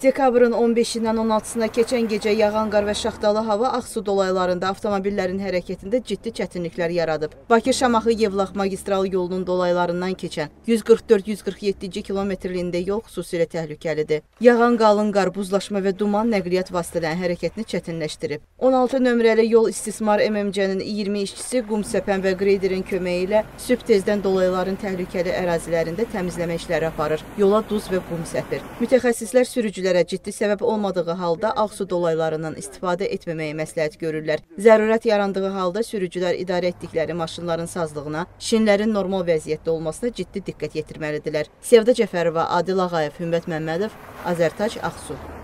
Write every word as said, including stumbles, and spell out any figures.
Dekabrın on beşindən on altısına keçən gecə yağan qar və şaxtalı hava Ağsu dolaylarında avtomobillərin hərəkətində ciddi çətinliklər yaradıb. Bakı-Şamaxı-Yevlax magistral yolunun dolaylarından keçən yüz qırx dörd yüz qırx yeddinci kilometrliyində yol xüsusilə təhlükəlidir. Yağan qalın qar, buzlaşma və duman nəqliyyat vasitələrinin hərəkətini çətinləşdirib. on altı nömrəli yol istismar M M C-nin iyirmi işçisi qum səpən və qreyderin köməyi ilə sübh tezdən dolayların təhlükəli ərazilərində təmizləmə işləri aparır. Yola duz və qum səpir. Mütəxəssislər sürücülər ciddi səbəb olmadığı halda Ağsu dolaylarından istifadə etməməyi məsləhət görürlər. Zərurət yarandığı halda sürücülər idarə etdikləri maşınların sazlığına, şinlərin normal vəziyyətdə olmasına ciddi diqqət yetirməlidirlər. Sevda Cəfərova, Adil Ağayev, Hümmət Məmmədov, Azərtac, Ağsu.